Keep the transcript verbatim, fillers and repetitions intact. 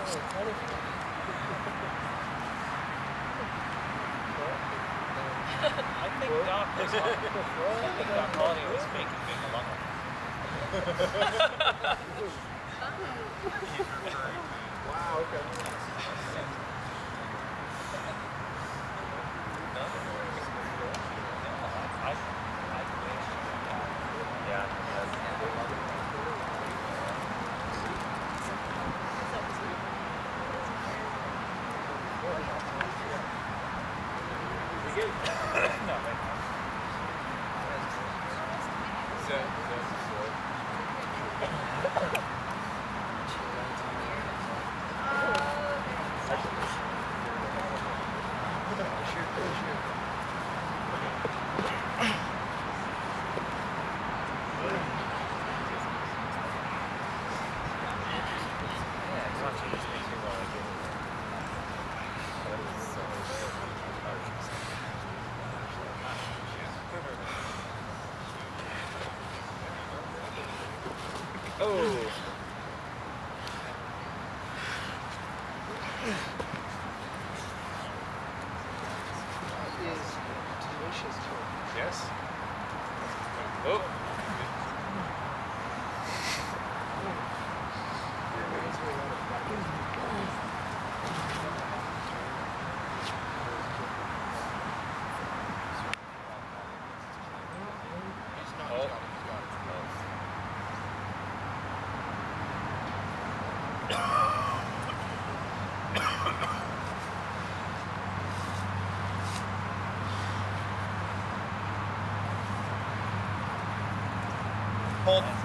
I think Doc was I think Doc Holly was faking being a lumber. Wow, okay. I, I wish. Yeah. No, right now. Oh. That is delicious too. Yes. Oh. Hold.